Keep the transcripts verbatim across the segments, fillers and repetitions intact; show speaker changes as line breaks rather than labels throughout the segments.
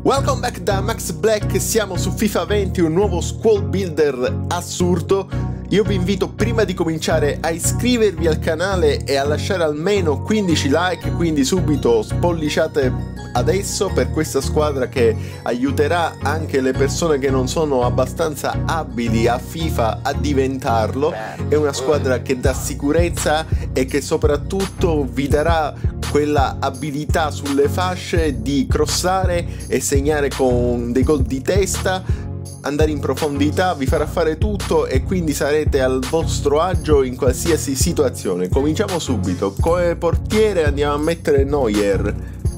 Welcome back da Max Black, siamo su FIFA venti, un nuovo squad builder assurdo. Io vi invito prima di cominciare a iscrivervi al canale e a lasciare almeno quindici like, quindi subito spolliciate adesso per questa squadra che aiuterà anche le persone che non sono abbastanza abili a FIFA a diventarlo. È una squadra che dà sicurezza e che soprattutto vi darà quella abilità sulle fasce di crossare e segnare con dei gol di testa, andare in profondità, vi farà fare tutto e quindi sarete al vostro agio in qualsiasi situazione. Cominciamo subito. Come portiere andiamo a mettere Neuer,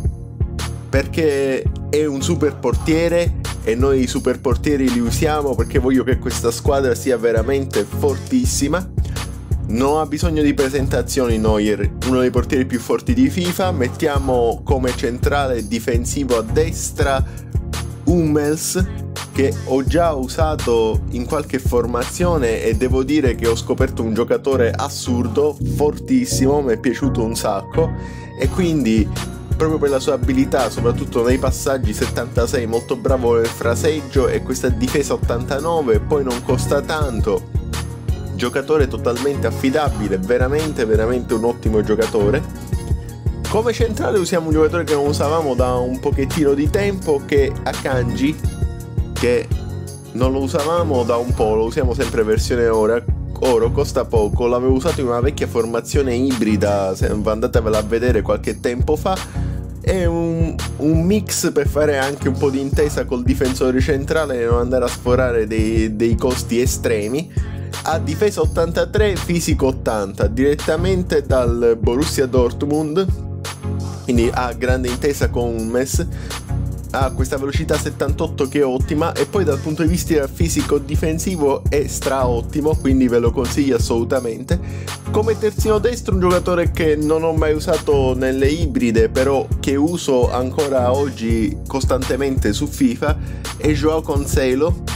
perché è un super portiere e noi i super portieri li usiamo perché voglio che questa squadra sia veramente fortissima. Non ha bisogno di presentazioni Neuer, uno dei portieri più forti di FIFA. Mettiamo come centrale difensivo a destra Hummels, che ho già usato in qualche formazione e devo dire che ho scoperto un giocatore assurdo, fortissimo, mi è piaciuto un sacco e quindi proprio per la sua abilità, soprattutto nei passaggi settantasei, molto bravo nel fraseggio e questa difesa ottantanove, poi non costa tanto. Giocatore totalmente affidabile, veramente veramente un ottimo giocatore. Come centrale usiamo un giocatore che non usavamo da un pochettino di tempo, che è Akanji, che non lo usavamo da un po', lo usiamo sempre versione ora, oro, costa poco, l'avevo usato in una vecchia formazione ibrida, se andatevela a vedere qualche tempo fa. È un, un mix per fare anche un po' di intesa col difensore centrale e non andare a sforare dei, dei costi estremi. Ha difesa ottantatré, fisico ottanta, direttamente dal Borussia Dortmund, quindi ha grande intesa con Hummels, ha questa velocità settantotto che è ottima e poi dal punto di vista fisico difensivo è stra ottimo, quindi ve lo consiglio assolutamente. Come terzino destro un giocatore che non ho mai usato nelle ibride, però che uso ancora oggi costantemente su FIFA, è João Cancelo.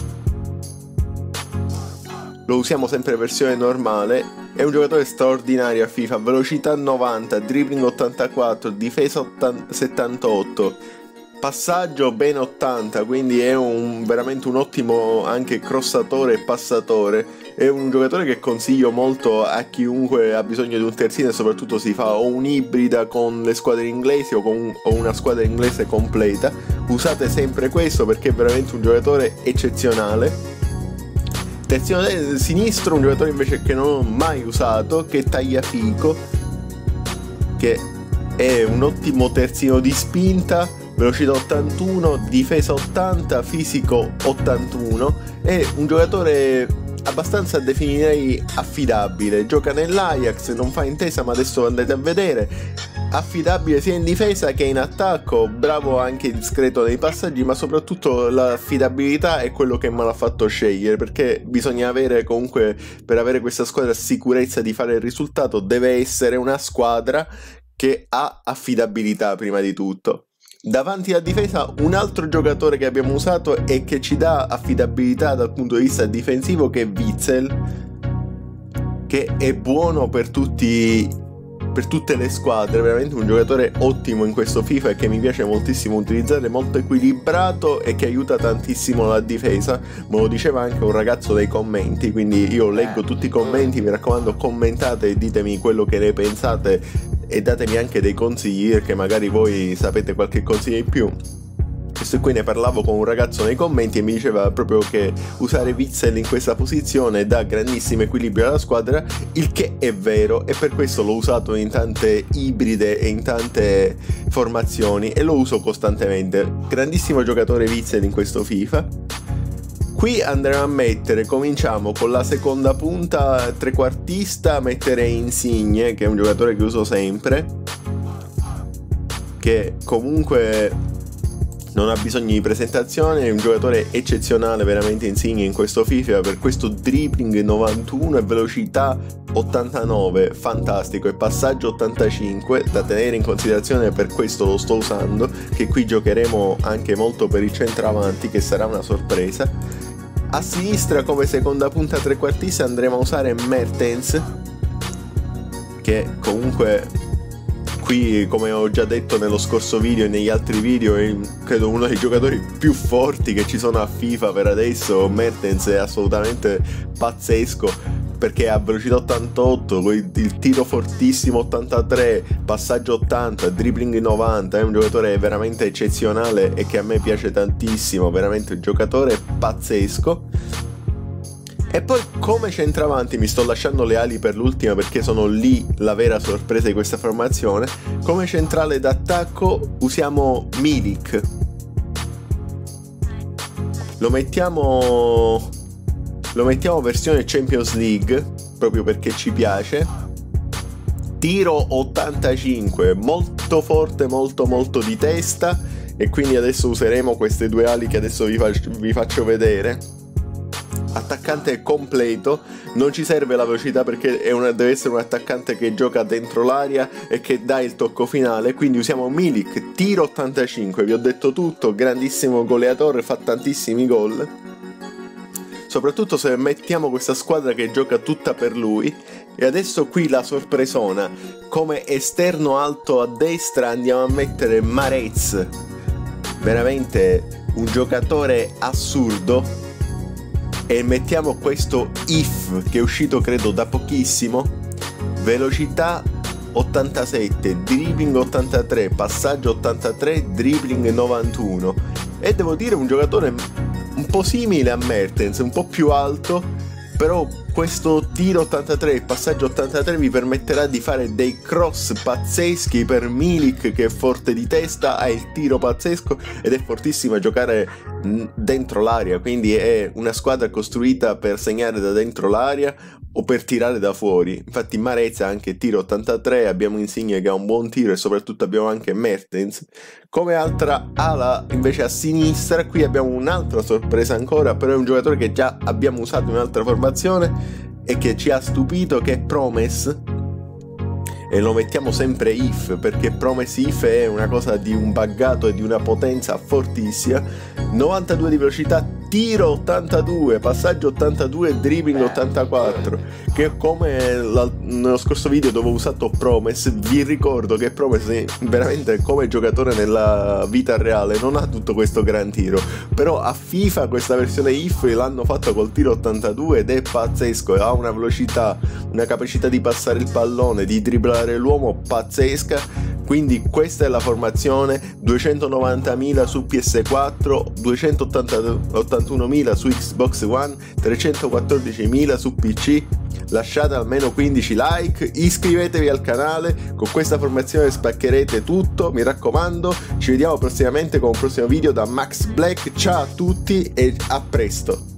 Lo usiamo sempre versione normale, è un giocatore straordinario a FIFA, velocità novanta, dribbling ottantaquattro, difesa settantotto, passaggio ben ottanta, quindi è un, veramente un ottimo anche crossatore e passatore. È un giocatore che consiglio molto a chiunque ha bisogno di un terzino e soprattutto si fa o un'ibrida con le squadre inglesi o con o una squadra inglese completa. Usate sempre questo perché è veramente un giocatore eccezionale. Terzino sinistro, un giocatore invece che non ho mai usato, che è Tagliafico, che è un ottimo terzino di spinta, velocità ottantuno, difesa ottanta, fisico ottantuno. È un giocatore abbastanza, definirei, affidabile. Gioca nell'Ajax, non fa intesa ma adesso andate a vedere. Affidabile sia in difesa che in attacco, bravo anche discreto nei passaggi, ma soprattutto l'affidabilità è quello che me l'ha fatto scegliere, perché bisogna avere comunque, per avere questa squadra sicurezza di fare il risultato, deve essere una squadra che ha affidabilità prima di tutto. Davanti alla difesa un altro giocatore che abbiamo usato e che ci dà affidabilità dal punto di vista difensivo, che è Witsel, che è buono per tutti per tutte le squadre, veramente un giocatore ottimo in questo FIFA e che mi piace moltissimo utilizzare, molto equilibrato e che aiuta tantissimo la difesa. Me lo diceva anche un ragazzo dei commenti, quindi io leggo tutti i commenti, mi raccomando commentate e ditemi quello che ne pensate e datemi anche dei consigli, perché magari voi sapete qualche consiglio in più. Questo qui ne parlavo con un ragazzo nei commenti e mi diceva proprio che usare Witsel in questa posizione dà grandissimo equilibrio alla squadra, il che è vero, e per questo l'ho usato in tante ibride e in tante formazioni e lo uso costantemente. Grandissimo giocatore Witsel in questo FIFA. Qui andremo a mettere, cominciamo con la seconda punta trequartista, mettere Insigne, che è un giocatore che uso sempre, che comunque non ha bisogno di presentazione, è un giocatore eccezionale veramente Insigne in questo FIFA, per questo dribbling novantuno e velocità ottantanove, fantastico, e passaggio ottantacinque, da tenere in considerazione, per questo lo sto usando, che qui giocheremo anche molto per il centravanti, che sarà una sorpresa. A sinistra come seconda punta trequartista andremo a usare Mertens, che comunque qui, come ho già detto nello scorso video e negli altri video, è credo uno dei giocatori più forti che ci sono a FIFA per adesso. Mertens è assolutamente pazzesco, perché ha velocità ottantotto, il tiro fortissimo ottantatré, passaggio ottanta, dribbling novanta, è un giocatore veramente eccezionale e che a me piace tantissimo, veramente un giocatore pazzesco. E poi come centravanti, mi sto lasciando le ali per l'ultima perché sono lì la vera sorpresa di questa formazione. Come centrale d'attacco usiamo Milik, lo mettiamo lo mettiamo versione Champions League proprio perché ci piace. Tiro ottantacinque, molto forte, molto molto di testa, e quindi adesso useremo queste due ali che adesso vi, faccio, vi faccio vedere. Attaccante completo, non ci serve la velocità perché è una, deve essere un attaccante che gioca dentro l'aria e che dà il tocco finale, quindi usiamo Milik, tiro ottantacinque, vi ho detto tutto, grandissimo goleatore, fa tantissimi gol, soprattutto se mettiamo questa squadra che gioca tutta per lui. E adesso qui la sorpresona, come esterno alto a destra andiamo a mettere Marez, veramente un giocatore assurdo, e mettiamo questo If che è uscito credo da pochissimo, velocità ottantasette, dribbling ottantatré, passaggio ottantatré, dribbling novantuno, e devo dire un giocatore un po' simile a Mertens, un po' più alto, però questo tiro ottantatré e passaggio ottantatré vi permetterà di fare dei cross pazzeschi per Milik, che è forte di testa, ha il tiro pazzesco ed è fortissimo a giocare dentro l'aria, quindi è una squadra costruita per segnare da dentro l'aria o per tirare da fuori. Infatti Marez ha anche tiro ottantatré, abbiamo Insigne che ha un buon tiro e soprattutto abbiamo anche Mertens. Come altra ala invece a sinistra qui abbiamo un'altra sorpresa ancora, però è un giocatore che già abbiamo usato in un'altra formazione e che ci ha stupito, che è Promes, e lo mettiamo sempre If perché Promes If è una cosa di un buggato e di una potenza fortissima. Novantadue di velocità, tiro ottantadue, passaggio ottantadue, dribbling ottantaquattro, che come la, nello scorso video dove ho usato Promes, vi ricordo che Promes è veramente come giocatore nella vita reale non ha tutto questo gran tiro, però a FIFA questa versione If l'hanno fatto col tiro ottantadue ed è pazzesco, ha una velocità, una capacità di passare il pallone, di dribblare l'uomo pazzesca. Quindi questa è la formazione, duecentonovantamila su P S quattro, duecentottantunomila su Xbox One, trecentoquattordicimila su P C. Lasciate almeno quindici like, iscrivetevi al canale, con questa formazione spaccherete tutto, mi raccomando. Ci vediamo prossimamente con un prossimo video da Max Black, ciao a tutti e a presto!